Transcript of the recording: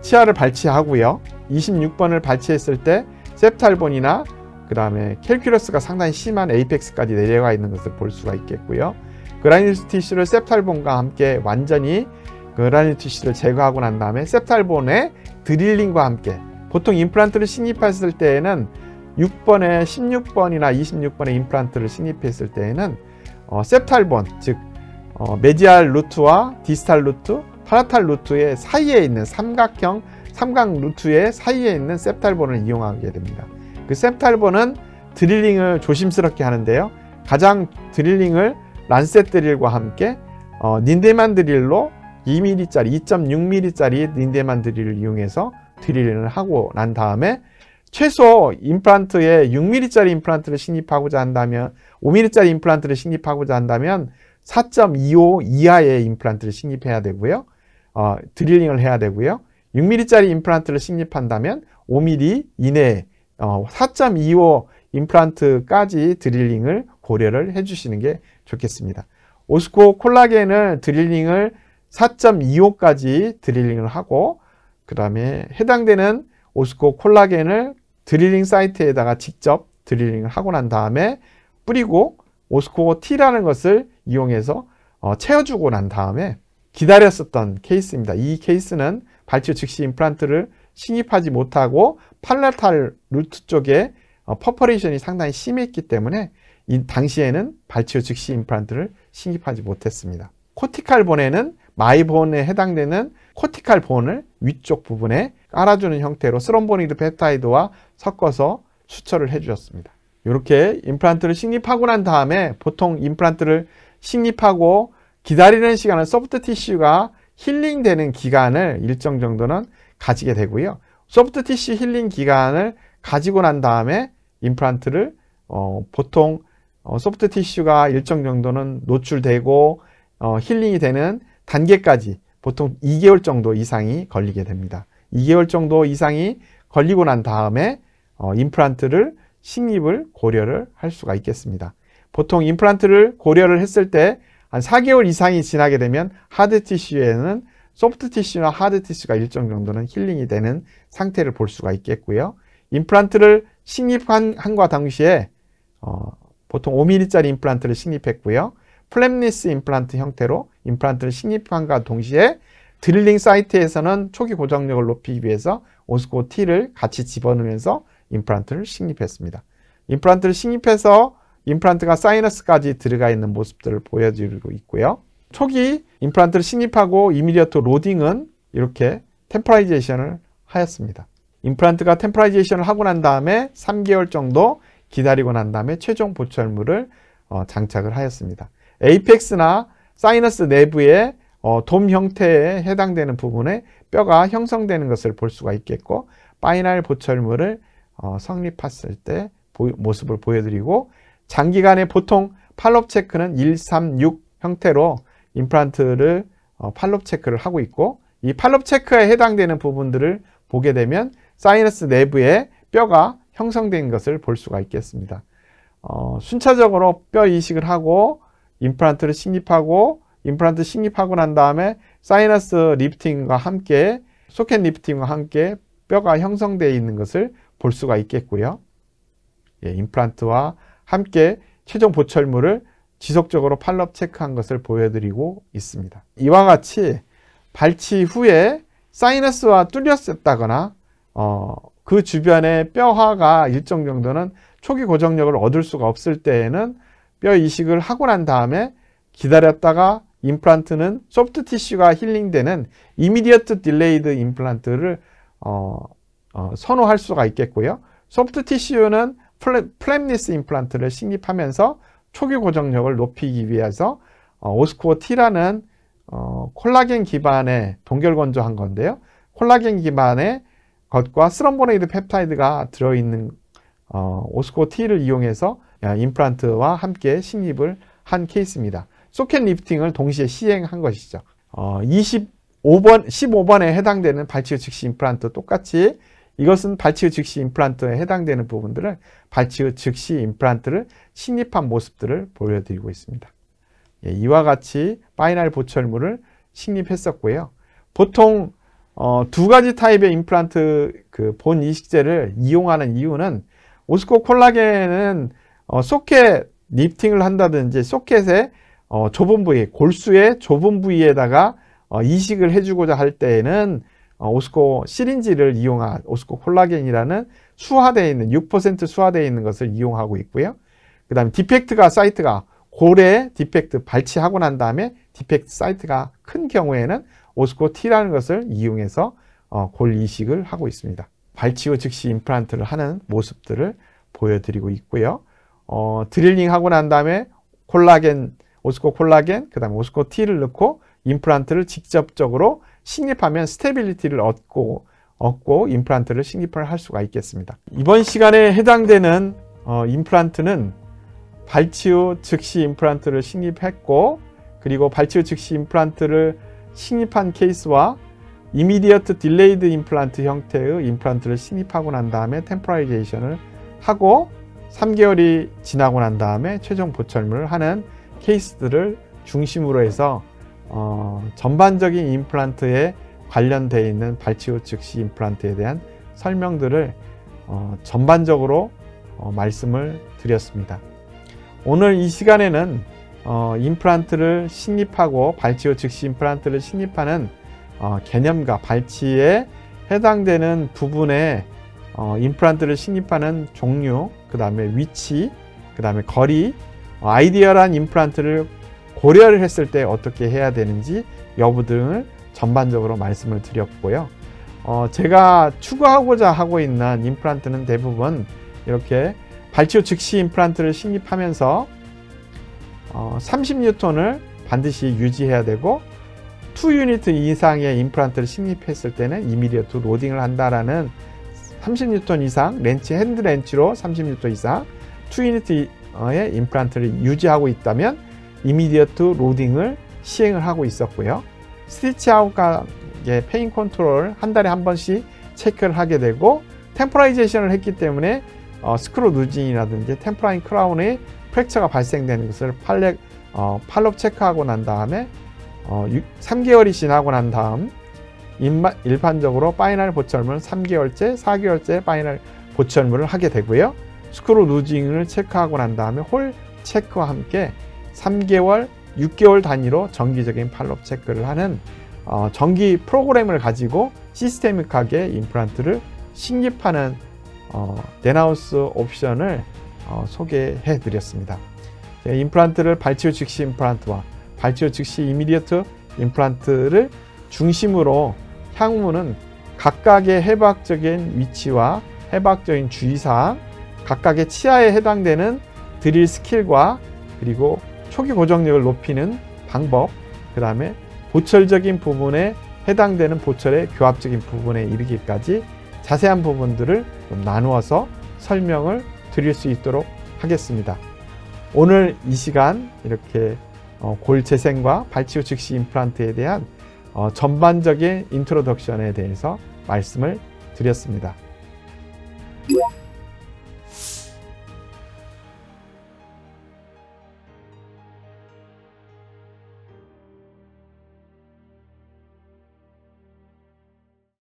치아를 발치하고요. 26번을 발치했을 때 셉탈본이나 그 다음에 캘큘러스가 상당히 심한 에이펙스까지 내려가 있는 것을 볼 수가 있겠고요. 그라뉴스 티슈를 셉탈본과 함께 완전히 그라뉴스 티슈를 제거하고 난 다음에 셉탈본의 드릴링과 함께, 보통 임플란트를 식립했을 때에는 6번에 16번이나 26번의 임플란트를 식립했을 때에는 셉탈본, 즉 메디알 루트와 디스탈 루트, 팔라탈 루트의 사이에 있는 삼각 루트의 사이에 있는 셉탈본을 이용하게 됩니다. 그 셉탈본은 드릴링을 조심스럽게 하는데요. 가장 드릴링을 란셋 드릴과 함께 닌데만 드릴로 2mm짜리, 2.6mm짜리 닌데만 드릴을 이용해서 드릴링을 하고 난 다음에 최소 임플란트에 6mm짜리 임플란트를 식립하고자 한다면, 5mm짜리 임플란트를 식립하고자 한다면 4.25 이하의 임플란트를 식립해야 되고요. 드릴링을 해야 되고요. 6mm짜리 임플란트를 식립한다면 5mm 이내에 4.25 임플란트까지 드릴링을 고려를 해주시는 게 좋겠습니다. 오스코 콜라겐을 드릴링을 4.25까지 드릴링을 하고, 그 다음에 해당되는 오스코 콜라겐을 드릴링 사이트에다가 직접 드릴링을 하고 난 다음에 뿌리고 오스코 T라는 것을 이용해서 채워주고 난 다음에 기다렸었던 케이스입니다. 이 케이스는 발치후 즉시 임플란트를 식립하지 못하고 팔라탈 루트 쪽에 퍼퍼레이션이 상당히 심했기 때문에 이 당시에는 발치후 즉시 임플란트를 식립하지 못했습니다. 코티칼 본에는 마이본에 해당되는 코티칼 본을 위쪽 부분에 깔아주는 형태로 스롬보니드 펩타이드와 섞어서 수처를 해주셨습니다. 이렇게 임플란트를 식립하고 난 다음에 보통 임플란트를 식립하고 기다리는 시간은 소프트 티슈가 힐링되는 기간을 일정 정도는 가지게 되고요. 소프트 티슈 힐링 기간을 가지고 난 다음에 임플란트를 보통 소프트 티슈가 일정 정도는 노출되고 힐링이 되는 단계까지 보통 2개월 정도 이상이 걸리게 됩니다. 2개월 정도 이상이 걸리고 난 다음에 임플란트를 식립을 고려를 할 수가 있겠습니다. 보통 임플란트를 고려를 했을 때 한 4개월 이상이 지나게 되면 하드 티슈에는 소프트 티슈나 하드 티슈가 일정 정도는 힐링이 되는 상태를 볼 수가 있겠고요. 임플란트를 식립한과 동시에 보통 5mm짜리 임플란트를 식립했고요. 플랩니스 임플란트 형태로 임플란트를 식립한과 동시에 드릴링 사이트에서는 초기 고정력을 높이기 위해서 오스코 T를 같이 집어넣으면서 임플란트를 식립했습니다. 임플란트를 식립해서 임플란트가 사이너스까지 들어가 있는 모습들을 보여드리고 있고요. 초기 임플란트를 식립하고 이미디어트 로딩은 이렇게 템포라이제이션을 하였습니다. 임플란트가 템포라이제이션을 하고 난 다음에 3개월 정도 기다리고 난 다음에 최종 보철물을 장착을 하였습니다. 에이펙스나 사이너스 내부의 돔 형태에 해당되는 부분에 뼈가 형성되는 것을 볼 수가 있겠고, 파이널 보철물을 성립했을 때 모습을 보여드리고, 장기간에 보통 팔롭 체크는 136 형태로 임플란트를 팔롭 체크를 하고 있고, 이 팔롭 체크에 해당되는 부분들을 보게 되면 사이너스 내부에 뼈가 형성된 것을 볼 수가 있겠습니다. 순차적으로 뼈 이식을 하고 임플란트를 식립하고, 임플란트 식립하고 난 다음에 사이너스 리프팅과 함께 소켓 리프팅과 함께 뼈가 형성되어 있는 것을 볼 수가 있겠고요. 임플란트와 함께 최종 보철물을 지속적으로 팔롭 체크한 것을 보여드리고 있습니다. 이와 같이 발치 후에 사이너스와 뚫렸었다거나 그 주변에 뼈화가 일정 정도는 초기 고정력을 얻을 수가 없을 때에는 뼈 이식을 하고 난 다음에 기다렸다가 임플란트는 소프트 티슈가 힐링되는 이미디어트 딜레이드 임플란트를 선호할 수가 있겠고요. 소프트 티슈는 플랩니스 임플란트를 식립하면서 초기 고정력을 높이기 위해서 오스코 T라는 콜라겐 기반의 동결건조한 건데요. 콜라겐 기반의 것과 스롬보네이드 펩타이드가 들어있는 오스코 T를 이용해서 임플란트와 함께 식립을 한 케이스입니다. 소켓 리프팅을 동시에 시행한 것이죠. 15번에 해당되는 발치후 즉시 임플란트 똑같이 이것은 발치후 즉시 임플란트에 해당되는 부분들을 발치후 즉시 임플란트를 식립한 모습들을 보여드리고 있습니다. 이와 같이 파이널 보철물을 식립했었고요. 보통 두 가지 타입의 임플란트 그 본 이식제를 이용하는 이유는 오스코 콜라겐은 소켓 리프팅을 한다든지 소켓의 좁은 부위, 골수의 좁은 부위에다가 이식을 해주고자 할 때에는 오스코 시린지를 이용한 오스코 콜라겐이라는 수화되어 있는 6% 수화되어 있는 것을 이용하고 있고요. 그 다음에 디펙트가 사이트가 골에 디펙트 발치하고 난 다음에 디펙트 사이트가 큰 경우에는 오스코 T라는 것을 이용해서 골 이식을 하고 있습니다. 발치 후 즉시 임플란트를 하는 모습들을 보여드리고 있고요. 드릴링 하고 난 다음에 콜라겐, 오스코 콜라겐, 그 다음에 오스코 T를 넣고 임플란트를 직접적으로 식립하면 스테빌리티를 얻고 임플란트를 식립을 할 수가 있겠습니다. 이번 시간에 해당되는 임플란트는 발치 후 즉시 임플란트를 식립했고, 그리고 발치 후 즉시 임플란트를 식립한 케이스와 이미디어트 딜레이드 임플란트 형태의 임플란트를 식립하고 난 다음에 템포라이제이션을 하고 3개월이 지나고 난 다음에 최종 보철물을 하는 케이스들을 중심으로 해서 전반적인 임플란트에 관련되어 있는 발치 후 즉시 임플란트에 대한 설명들을 전반적으로 말씀을 드렸습니다. 오늘 이 시간에는 임플란트를 식립하고 발치 후 즉시 임플란트를 식립하는 개념과 발치에 해당되는 부분에 임플란트를 식립하는 종류, 그 다음에 위치, 그 다음에 거리, 아이디얼한 임플란트를 고려를 했을 때 어떻게 해야 되는지 여부 등을 전반적으로 말씀을 드렸고요. 제가 추구하고자 하고 있는 임플란트는 대부분 이렇게 발치 후 즉시 임플란트를 식립하면서 30N을 반드시 유지해야 되고 2유니트 이상의 임플란트를 식립했을 때는 이미디어트 로딩을 한다라는 30N 이상 렌치, 핸드 렌치로 30N 이상 2유니트의 임플란트를 유지하고 있다면 이미디어트 로딩을 시행을 하고 있었고요. 스티치 아웃각의 페인 컨트롤을 한 달에 한 번씩 체크를 하게 되고, 템포라이제이션을 했기 때문에 스크루 누진이라든지 템포라인 크라운의 프랙처가 발생되는 것을 팔롭 체크하고 난 다음에 3개월이 지나고 난 다음 일반적으로 파이널 보철물은 3개월째, 4개월째 파이널 보철물을 하게 되고요. 스크루 루징을 체크하고 난 다음에 홀 체크와 함께 3개월, 6개월 단위로 정기적인 팔롭 체크를 하는 정기 프로그램을 가지고 시스테믹하게 임플란트를 식립하는 데나우스 옵션을 소개해 드렸습니다. 임플란트를 발치 후 즉시 임플란트와 발치 후 즉시 이미디어트 임플란트를 중심으로 향후는 각각의 해박적인 위치와 해박적인 주의사항, 각각의 치아에 해당되는 드릴 스킬과 그리고 초기 고정력을 높이는 방법, 그 다음에 보철적인 부분에 해당되는 보철의 교합적인 부분에 이르기까지 자세한 부분들을 좀 나누어서 설명을 드릴 수 있도록 하겠습니다. 오늘 이 시간 이렇게 골 재생과 발치 후 즉시 임플란트에 대한 전반적인 인트로덕션에 대해서 말씀을 드렸습니다.